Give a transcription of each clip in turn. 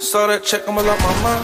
Saw that check, I'ma lock my mind.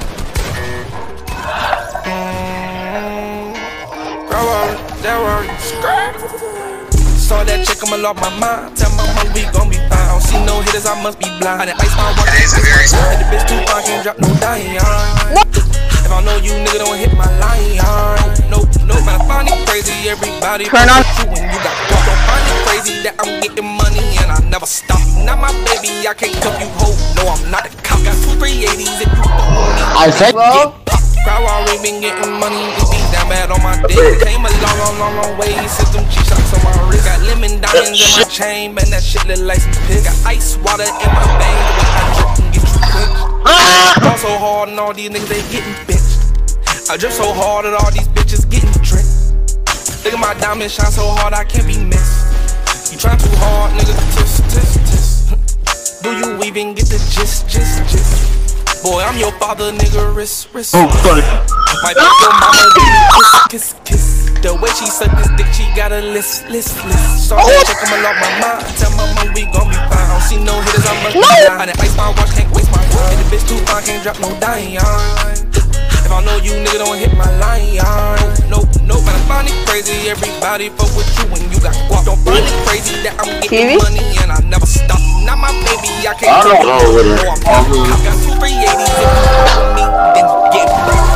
Saw that check, I'ma lock my mind. Tell my mom we gon' be fine. I don't see no hitters, I must be blind. And ice my watch, and the bitch too fine, can't drop no dying. If I know you, nigga, don't hit my line. Nope, man, I find it crazy. Everybody turn on you when you got guap. Don't find it crazy that I'm getting money and I never stop. Not my baby, I can't help you, ho. No, I'm not a cop. Got 2 380s if you want me. I said, bro. Crowd already been getting money. Be that bad on my dick. Came a long way. Sent them G-shots on my wrist. Got lemon diamonds in my chain, man, that shit look like some piss. Got ice water in my veins, the way I drip and get you quenched. Fall so hard and all these niggas, they getting bitched. I drip so hard that all these bitches getting tricked. Look at my diamond shine so hard I can't be missed. You trying too hard, nigga, tisk. Do you even get the gist? Boy, I'm your father, nigga, wrist. Oh, sorry. My fuck your mama, kiss. The way she suck this dick, she got a list. Saw that check, I'ma lock my mind. Tell my mom we gon' be fine. I don't see no hitters, I must be blind. And ice my watch, can't waste my time. And the bitch too fine, can't drop no dying. If I know you, nigga, don't hit my line. Nope, man, I find it crazy. Everybody fuck with you when you got guap. Don't find it crazy that I'm getting money and I never stop. Not my baby, I can't help you. No, I'm not. I got 2 380s if you fuck with me, then get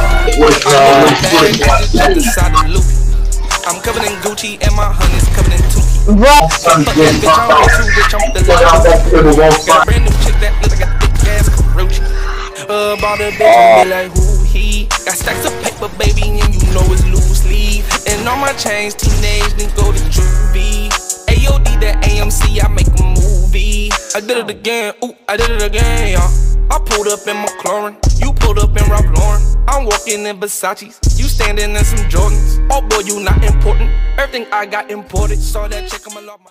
I'm covered in Gucci and my honey's covered in Tuki. Bro, fuck that bitch, I'm way too rich, I'm the love. Got a brand new chick that look like a thick ass Karuchi. About a bitch and be like, who he? Got stacks of paper, baby, and you know it's loose leaf. And all my chains, teenage, then go to juvie. AOD, that AMC, I make a movie. I did it again, ooh, I did it again, y'all. I pulled up in McLaren, you pulled up in Ralph Lauren. I'm walking in Versace's, you standing in some Jordans. Oh boy, you not important, everything I got imported. Saw that chick, I'ma lock my